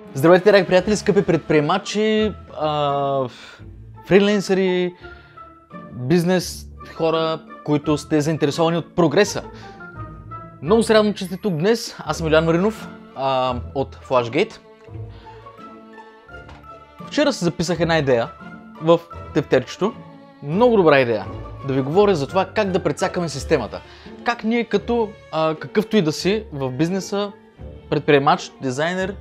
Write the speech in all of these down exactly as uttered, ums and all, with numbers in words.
Здравейте, драги приятели, скъпи предприемачи, а, фриленсъри, бизнес хора, които сте заинтересовани от прогреса. Много се радвам, че сте тук днес. Аз съм Юлиан Маринов а, от FlashGate. Вчера си записах една идея в тефтерчето. Много добра идея. Да ви говоря за това как да прецакаме системата. Как ние като а, какъвто и да си в бизнеса, предприемач, дизайнер,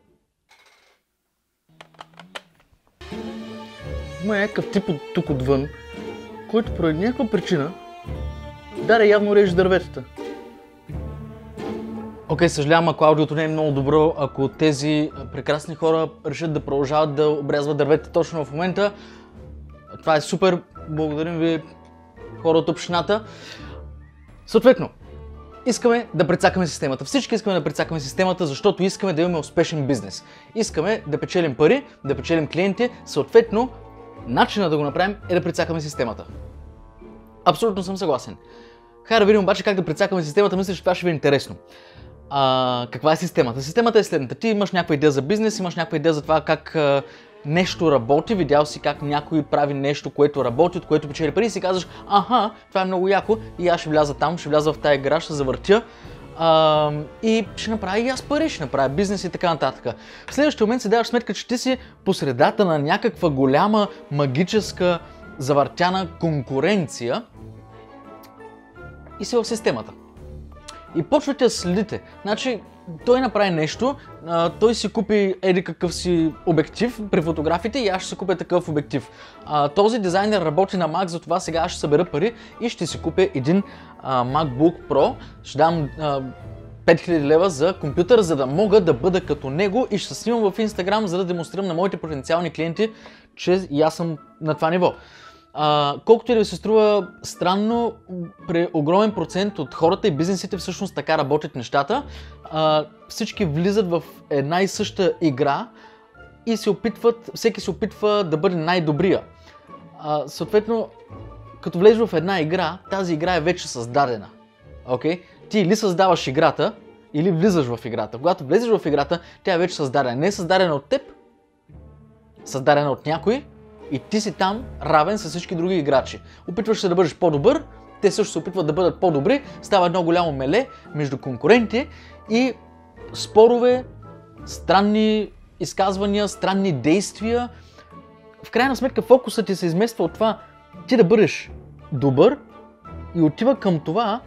има някакъв тип от тук отвън, който поради някаква причина даде явно реже дърветата. Окей, okay, съжалявам, ако аудиото не е много добро, ако тези прекрасни хора решат да продължават да обрязват дърветата точно в момента. Това е супер, благодарим ви, хора от общината. Съответно, искаме да прецакаме системата. Всички искаме да прецакаме системата, защото искаме да имаме успешен бизнес. Искаме да печелим пари, да печелим клиенти, съответно начинът да го направим е да прецакаме системата. Абсолютно съм съгласен. Хайде да видим обаче как да прецакаме системата, мисля, че това ще ви е интересно. А, каква е системата? Системата е следната. Ти имаш някаква идея за бизнес, имаш някаква идея за това как а, нещо работи, видял си как някой прави нещо, което работи, от което печели пари и си казваш, аха, това е много яко и аз ще вляза там, ще вляза в тая игра, ще завъртя а, и ще направя и аз пари, ще направя бизнес и така нататък. В следващия момент си даваш сметка, че ти си по средата на някаква голяма магическа завъртяна конкуренция и си в системата. И почвате да следите. Значи, той направи нещо, а, той си купи еди какъв си обектив при фотографите и аз ще си купя такъв обектив. А, този дизайнер работи на Mac, затова сега аз ще събера пари и ще си купя един а, MacBook Pro. Ще дам а, пет хиляди лева за компютър, за да мога да бъда като него и ще се снимам в Instagram, за да демонстрирам на моите потенциални клиенти, че и аз съм на това ниво. Uh, колкото и да ви се струва странно, при огромен процент от хората и бизнесите всъщност така работят нещата. Uh, всички влизат в една и съща игра и се опитват, всеки се опитва да бъде най-добрия. Uh, съответно, като влезеш в една игра, тази игра е вече създадена. Okay? Ти или създаваш играта, или влизаш в играта. Когато влезеш в играта, тя е вече създадена. Не е създадена от теб, създадена от някой. И ти си там равен с всички други играчи. Опитваш се да бъдеш по-добър, те също се опитват да бъдат по-добри, става едно голямо меле между конкуренти и спорове, странни изказвания, странни действия. В крайна сметка фокусът ти се измества от това ти да бъдеш добър и отива към това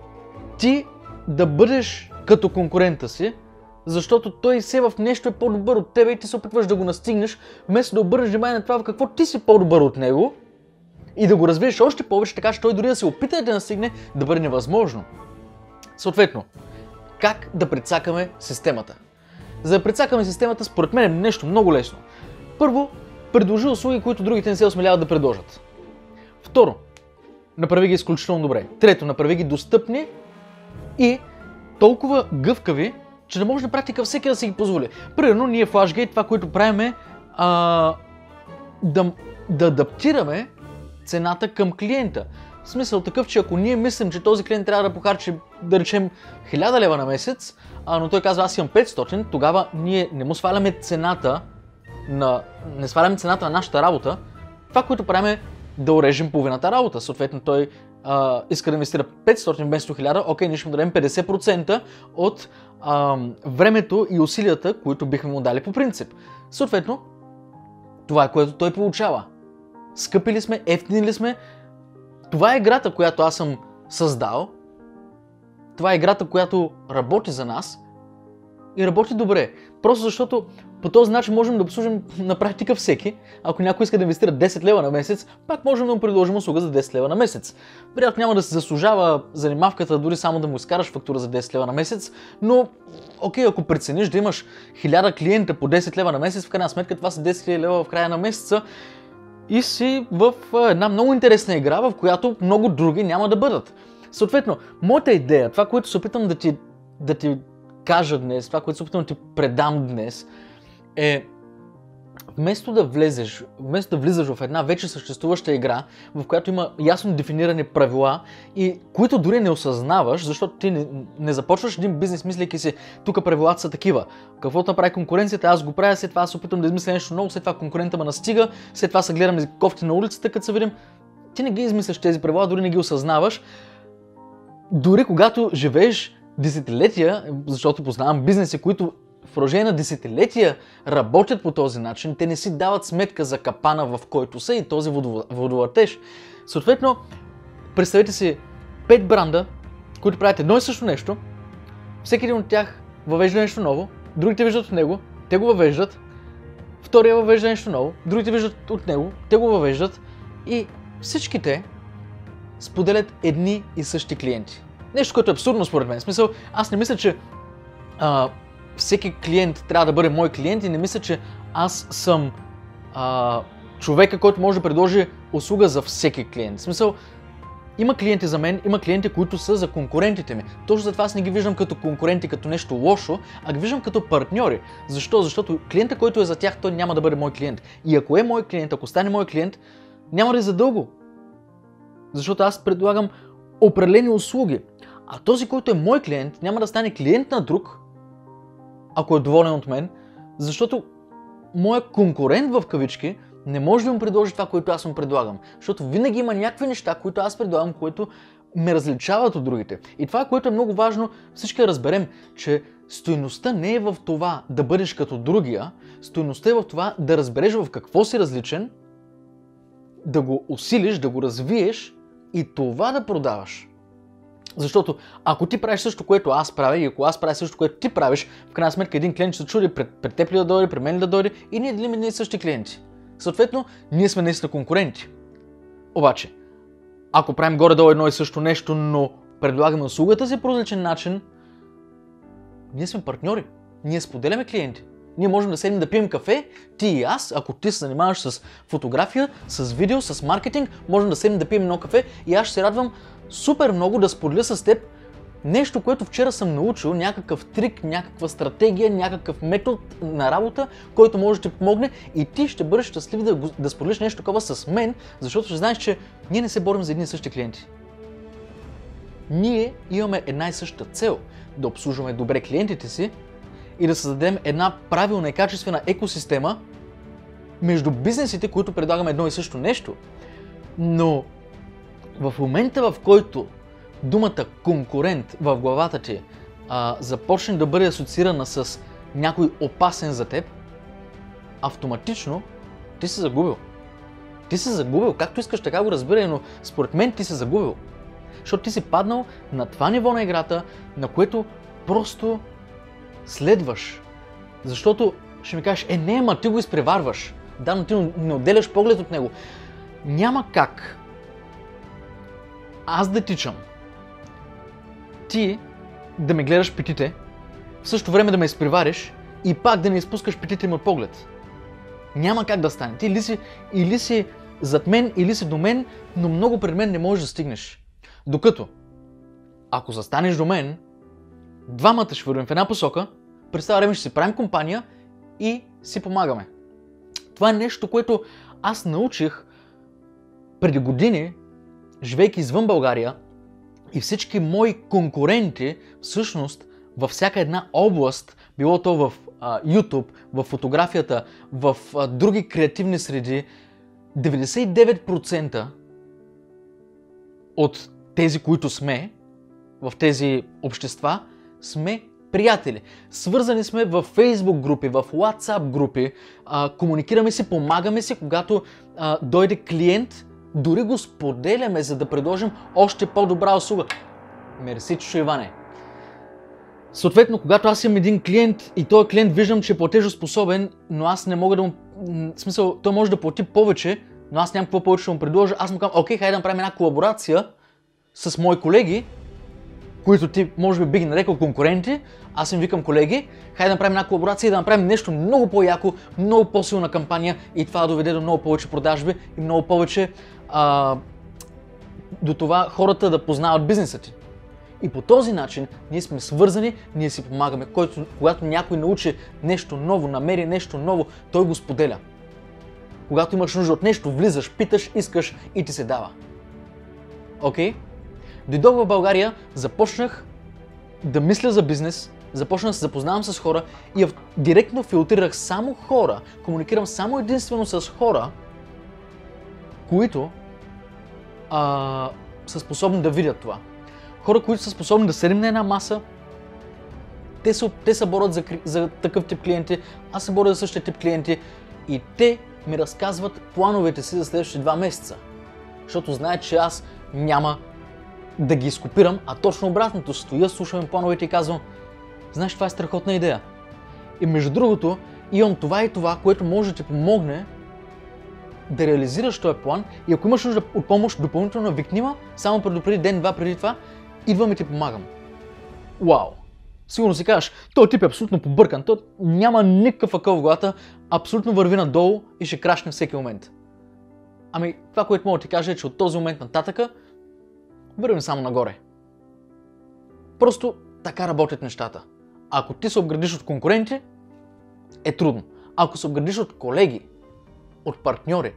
ти да бъдеш като конкурента си, защото той все в нещо е по-добър от тебе и ти се опитваш да го настигнеш, вместо да обърнеш внимание на това в какво ти си по-добър от него и да го развиеш още повече, така че той дори да се опита да настигне, да бъде невъзможно. Съответно, как да прецакаме системата? За да прецакаме системата, според мен е нещо много лесно. Първо, предложи услуги, които другите не се осмеляват да предложат. Второ, направи ги изключително добре. Трето, направи ги достъпни и толкова гъвкави, че да може на практика всеки да си ги позволи. Примерно ние в FlashGate това, което правим е а, да, да адаптираме цената към клиента. В смисъл такъв, че ако ние мислим, че този клиент трябва да похарчи, да речем, хиляда лева на месец, а, но той казва аз имам петстотин, тогава ние не му сваляме цената на, не сваляме цената на нашата работа. Това, което правим е да урежем половината работа. Съответно той а, иска да инвестира петстотин вместо хиляда, окей, ние ще му дадем петдесет процента от а, времето и усилията, които бихме му дали по принцип. Съответно, това е което той получава. Скъпи ли сме, ефтини ли сме, това е играта, която аз съм създал, това е играта, която работи за нас и работи добре. Просто защото по този начин можем да обслужим на практика всеки. Ако някой иска да инвестира десет лева на месец, пак можем да му предложим услуга за десет лева на месец. Вероятно няма да се заслужава занимавката, дори само да му изкараш фактура за десет лева на месец, но окей, ако прецениш да имаш хиляда клиента по десет лева на месец, в крайна сметка това са десет хиляди лева в края на месеца и си в една много интересна игра, в която много други няма да бъдат. Съответно, моята идея, това, което се опитам да ти, да ти кажа днес, това, което се опитам да ти предам днес, е вместо да влезеш, вместо да влизаш в една вече съществуваща игра, в която има ясно дефинирани правила и които дори не осъзнаваш, защото ти не, не започваш един бизнес, мислейки си, тук правилата са такива. Каквото направи конкуренцията, аз го правя, след това аз се опитвам да измисля нещо ново, след това конкурента ме настига, след това се гледаме кофти на улицата, като се видим. Ти не ги измисляш тези правила, дори не ги осъзнаваш. Дори когато живееш десетилетия, защото познавам бизнеси, които в продължение на десетилетия работят по този начин, те не си дават сметка за капана, в който са и този водовъртеж. Съответно, представете си пет бранда, които правят едно и също нещо, всеки един от тях въвежда нещо ново, другите виждат от него, те го въвеждат, втория въвежда нещо ново, другите виждат от него, те го въвеждат и всичките споделят едни и същи клиенти. Нещо, което е абсурдно според мен. В смисъл, аз не мисля, че а, всеки клиент трябва да бъде мой клиент и не мисля, че аз съм а, човека, който може да предложи услуга за всеки клиент. В смисъл, има клиенти за мен, има клиенти, които са за конкурентите ми. Точно затова аз не ги виждам като конкуренти, като нещо лошо, а ги виждам като партньори. Защо? Защото клиента, който е за тях, той няма да бъде мой клиент. И ако е мой клиент, ако стане мой клиент, няма да е задълго. Защото аз предлагам определени услуги. А този, който е мой клиент, няма да стане клиент на друг, ако е доволен от мен, защото моят конкурент в кавички не може да му предложи това, което аз му предлагам. Защото винаги има някакви неща, които аз предлагам, които ме различават от другите. И това, което е много важно, всички да разберем, че стойността не е в това да бъдеш като другия, стойността е в това да разбереш в какво си различен, да го усилиш, да го развиеш и това да продаваш. Защото ако ти правиш също, което аз правя и ако аз правя също, което ти правиш, в крайна сметка един клиент ще се чуди пред, пред теб ли да дойде, пред мен ли да дойде и ние делим едни и същи клиенти. Съответно, ние сме наистина конкуренти. Обаче, ако правим горе-долу едно и също нещо, но предлагаме услугата си по различен начин, ние сме партньори. Ние споделяме клиенти. Ние можем да седнем да пием кафе, ти и аз, ако ти се занимаваш с фотография, с видео, с маркетинг, можем да седнем да пием едно кафе и аз ще се радвам супер много да споделя с теб нещо, което вчера съм научил, някакъв трик, някаква стратегия, някакъв метод на работа, който може да ти помогне и ти ще бъдеш щастлив да, да споделиш нещо такова с мен, защото ще знаеш, че ние не се борим за едни и същи клиенти. Ние имаме една и съща цел – да обслужваме добре клиентите си и да създадем една правилна и качествена екосистема между бизнесите, които предлагаме едно и също нещо. Но в момента, в който думата конкурент в главата ти а, започне да бъде асоциирана с някой опасен за теб, автоматично ти се загубил. Ти се загубил, както искаш така го разбирай, но според мен ти се загубил. Защото ти си паднал на това ниво на играта, на което просто следваш. Защото ще ми кажеш, е не, ма ти го изпреварваш. Да, но ти не отделяш поглед от него. Няма как аз да тичам, ти да ме гледаш петите, в същото време да ме изпревариш и пак да не изпускаш петите ми от поглед. Няма как да стане. Ти или си, или си зад мен, или си до мен, но много пред мен не можеш да стигнеш. Докато, ако застанеш до мен, двамата ще вървим в една посока, през това време ще си правим компания и си помагаме. Това е нещо, което аз научих преди години, живейки извън България, и всички мои конкуренти, всъщност, във всяка една област, било то в а, YouTube, в фотографията, в а, други креативни среди, деветдесет и девет процента от тези, които сме в тези общества, сме приятели. Свързани сме в Facebook групи, в WhatsApp групи, а, комуникираме си, помагаме си, когато а, дойде клиент, дори го споделяме, за да предложим още по-добра услуга. Мерси, Чушо Иване. Съответно, когато аз имам един клиент и този клиент виждам, че е платежоспособен, но аз не мога да му... В смисъл, той може да плати повече, но аз нямам какво повече да му предложа, аз му казвам, окей, хайде да направим една колаборация с мои колеги, които ти може би би ги нарекал конкуренти, аз им викам колеги, хайде да направим една колаборация и да направим нещо много по-яко, много по-силна кампания и това да доведе до много повече продажби и много повече а, до това хората да познават бизнеса ти. И по този начин ние сме свързани, ние си помагаме. Който, когато някой научи нещо ново, намери нещо ново, той го споделя. Когато имаш нужда от нещо, влизаш, питаш, искаш и ти се дава. Окей? Okay? Дойдох в България, започнах да мисля за бизнес, започнах да се запознавам с хора и директно филтрирах само хора, комуникирам само единствено с хора, които а, са способни да видят това. Хора, които са способни да седим на една маса, те се, те се борят за, за такъв тип клиенти, аз се боря за същия тип клиенти и те ми разказват плановете си за следващите два месеца. Защото знаят, че аз няма да ги изкопирам, а точно обратното. Стоя, слушам плановете и казвам, знаеш, това е страхотна идея. И между другото, имам това и това, което може да ти помогне да реализираш този план и ако имаш нужда от помощ допълнително викнима, само предупреди ден-два преди това, идвам и ти помагам. Вау! Сигурно си кажеш, този тип е абсолютно побъркан, той няма никакъв акъл в главата, абсолютно върви надолу и ще крашне всеки момент. Ами, това, което мога да ти кажа е, че от този момент нататъка вървим само нагоре. Просто така работят нещата. Ако ти се обградиш от конкуренти, е трудно. Ако се обградиш от колеги, от партньори,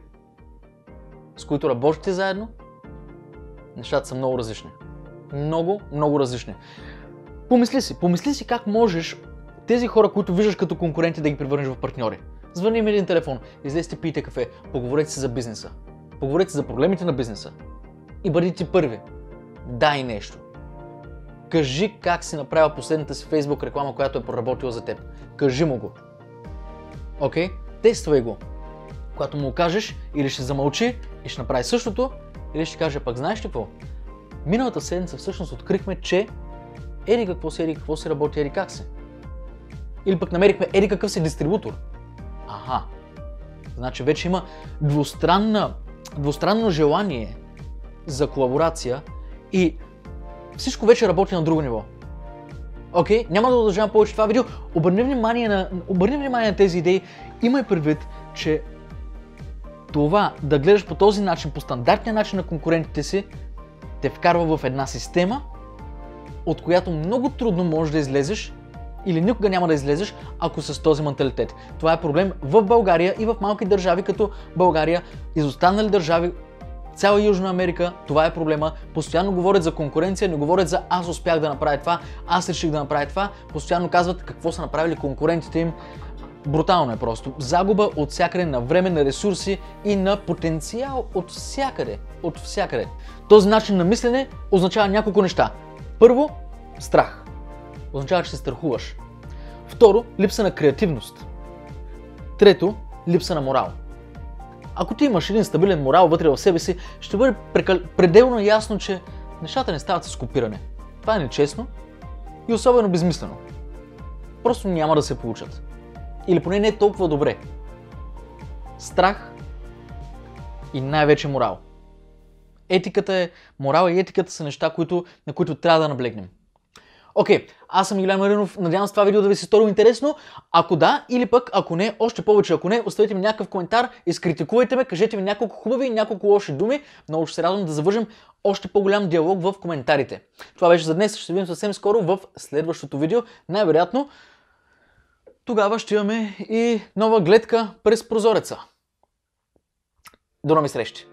с които работите заедно, нещата са много различни. Много, много различни. Помисли си, помисли си как можеш тези хора, които виждаш като конкуренти, да ги превърнеш в партньори. Звъни им един телефон, излезте, пийте кафе, поговорете си за бизнеса. Поговорете си за проблемите на бизнеса. И бъди ти първи. Дай нещо. Кажи как си направил последната си Facebook реклама, която е проработила за теб. Кажи му го. Окей? Okay? Тествай го. Когато му кажеш, или ще замълчи и ще направи същото, или ще каже, пък знаеш ли какво? Миналата седмица всъщност открихме, че еди какво си, еди какво си работи, еди как си. Или пък намерихме еди какъв си дистрибутор. Аха. Значи вече има двустранна, двустранно желание за колаборация и всичко вече работи на друго ниво. Окей, okay? Няма да удължавам повече това видео. Обърни внимание на, обърни внимание на тези идеи. Имай предвид, че това да гледаш по този начин, по стандартния начин на конкурентите си, те вкарва в една система, от която много трудно можеш да излезеш или никога няма да излезеш, ако с този менталитет. Това е проблем в България и в малки държави като България, изостанали държави, цяла Южна Америка, това е проблема. Постоянно говорят за конкуренция, не говорят за аз успях да направя това, аз реших да направя това. Постоянно казват какво са направили конкурентите им. Брутално е просто. Загуба от всякъде на време, на ресурси и на потенциал от всякъде. От всякъде. Този начин на мислене означава няколко неща. Първо, страх. Означава, че се страхуваш. Второ, липса на креативност. Трето, липса на морал. Ако ти имаш един стабилен морал вътре в себе си, ще бъде прекал... пределно ясно, че нещата не стават с копиране. Това е нечестно и особено безмислено. Просто няма да се получат. Или поне не е толкова добре. Страх и най-вече морал. Етиката е, морал и етиката са неща, които, на които трябва да наблегнем. Окей, okay, аз съм Юлиан Маринов, надявам се това видео да ви се сторило интересно. Ако да, или пък ако не, още повече ако не, оставете ми някакъв коментар, изкритикувайте ме, кажете ми няколко хубави и няколко лоши думи. Много ще се радвам да завържем още по-голям диалог в коментарите. Това беше за днес, ще се видим съвсем скоро в следващото видео. Най-вероятно тогава ще имаме и нова гледка през прозореца. До нови срещи!